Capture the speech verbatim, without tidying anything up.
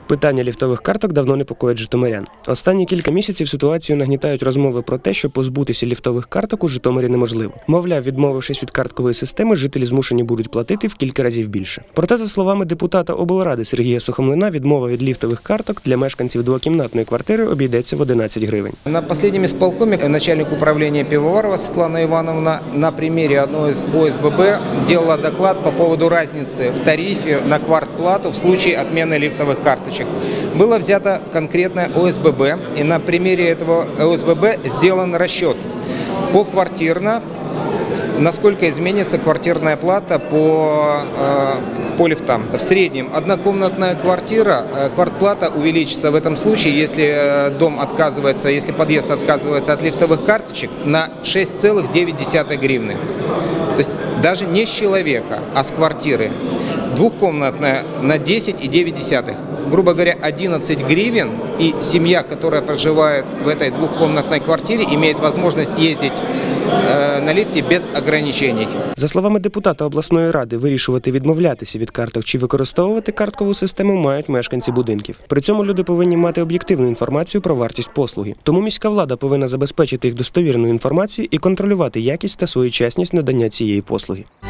Питання ліфтових карток давно непокоїть житомирян. Останні кілька місяців ситуацію нагнітають розмови про те, що позбутися ліфтових карток у Житомирі неможливо. Мовляв, відмовившись від карткової системи, жителі змушені будуть платити в кілька разів більше. Проте, за словами депутата облради Сергія Сухомлина, відмова від ліфтових карток для мешканців двокімнатної квартири обійдеться в одинадцять гривень. На останньому сполкомі начальник управління Пивоварова Світлана Івановна на примірі одного з О С Б Б робила доклад по поводу різниці в тарифі на квартплату в случае отмены лифтовых карточек. Было взято конкретное О С Б Б, и на примере этого О С Б Б сделан расчет поквартирно, насколько изменится квартирная плата по, по лифтам. В среднем однокомнатная квартира, квартплата увеличится в этом случае, если дом отказывается, если подъезд отказывается от лифтовых карточек, на шесть целых девять десятых гривны. То есть даже не с человека, а с квартиры. Двухкомнатная на десять и девять десятых. Грубо говоря, одиннадцать гривен, и семья, которая проживает в этой двухкомнатной квартире, имеет возможность ездить э, на лифте без ограничений. За словами депутата обласної ради, вирішувати відмовлятися від карток чи використовувати карткову систему мають мешканці будинків. При цьому люди повинні мати об'єктивну інформацію про вартість послуги. Тому міська влада повинна забезпечити їх достовірною інформацією і контролювати якість та своєчасність надання цієї послуги.